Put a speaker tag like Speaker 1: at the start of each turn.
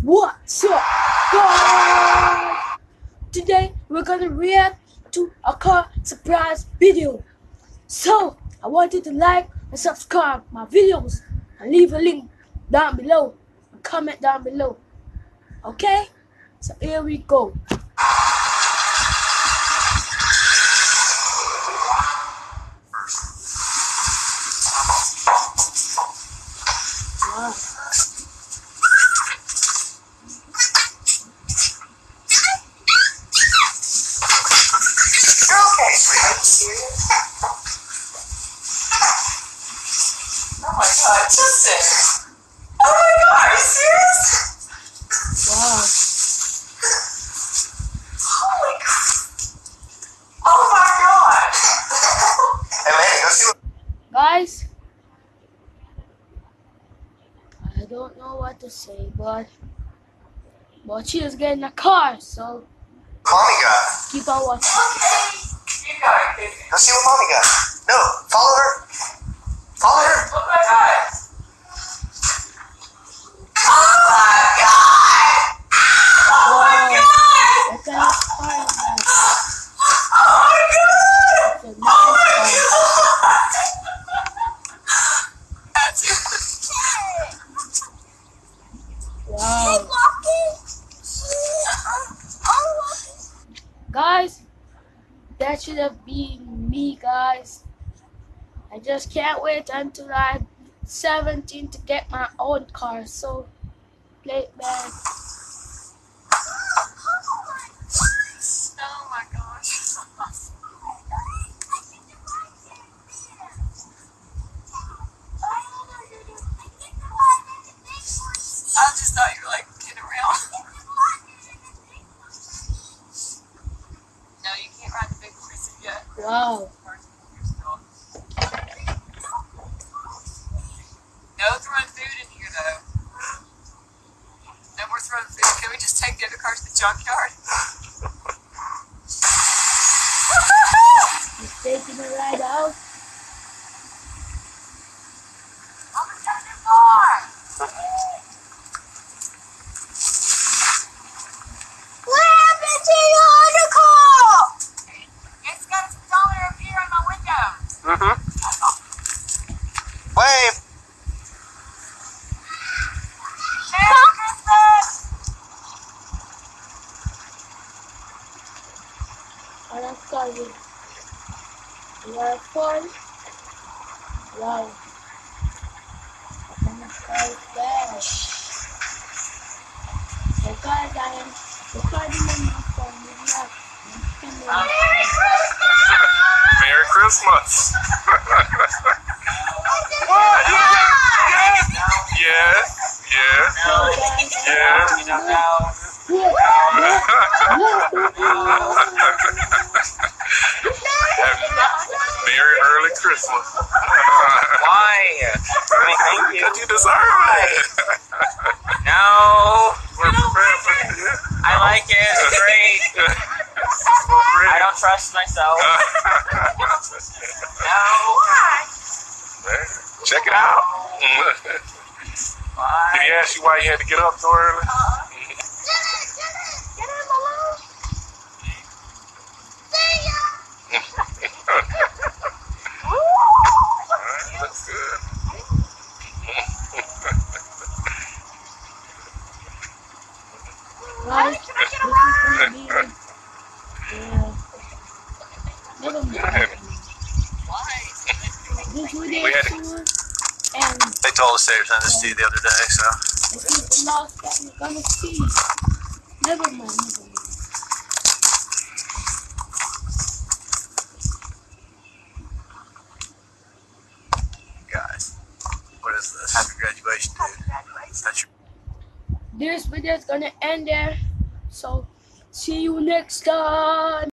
Speaker 1: What's up, guys? Today we're gonna react to a car surprise video. So I want you to like and subscribe my videos and leave a link down below and comment down below. Okay? So here we go. Wow.
Speaker 2: Oh my god, Justin! Oh my god, are you serious?
Speaker 1: Wow.
Speaker 2: Holy crap! Oh my god! Hey man, go see what.
Speaker 1: Guys, I don't know what to say, but she is getting a car, so
Speaker 2: Mommy got.
Speaker 1: keep on watching.
Speaker 2: Okay. You got it, baby. Go see what mommy got. No, follow her. Follow her. Look what I got. Oh my god! Oh my god!
Speaker 1: What kind of car is that?
Speaker 2: Oh my god!
Speaker 1: It's a nice
Speaker 2: Oh my god! That's it.
Speaker 1: Wow. Guys, that should have been me, guys. I just can't wait until I'm 17 to get my own car, so play it back.
Speaker 2: Oh my gosh. I just thought you were like kidding around. No, you can't ride the big horses yet.
Speaker 1: Wow.
Speaker 2: No throwing food in here though. No more throwing food. Can we just take the other cars to the junkyard?
Speaker 1: He's taking a ride out.
Speaker 2: Mama's got a new car! What happened to your other car? It's got a dollar up here on my window. Wave! Merry Christmas!
Speaker 1: And I'm sorry. You have fun? Wow. I'm so bad. So guys, I am recording on my phone.
Speaker 2: Merry Christmas!
Speaker 3: Merry Christmas! What? Yes! Yes! Yes! Merry early Christmas!
Speaker 4: Why? Thank you.
Speaker 3: Because you deserve it!
Speaker 4: No,
Speaker 3: We're prepared for this.
Speaker 4: I like it. It's great. I don't trust myself. No.
Speaker 3: Check it out!
Speaker 4: Why?
Speaker 3: Did he ask you why you had to get up so early? Looks good.
Speaker 1: Guys, this is gonna be never mind. This video
Speaker 3: We had
Speaker 1: is short, and
Speaker 4: They told us they were sending this to you the other day, so.
Speaker 1: this is the last that we're gonna see. Never mind.
Speaker 4: Guys, what is this? Happy graduation, dude. That's your.
Speaker 1: This video is gonna end there. So see you next time.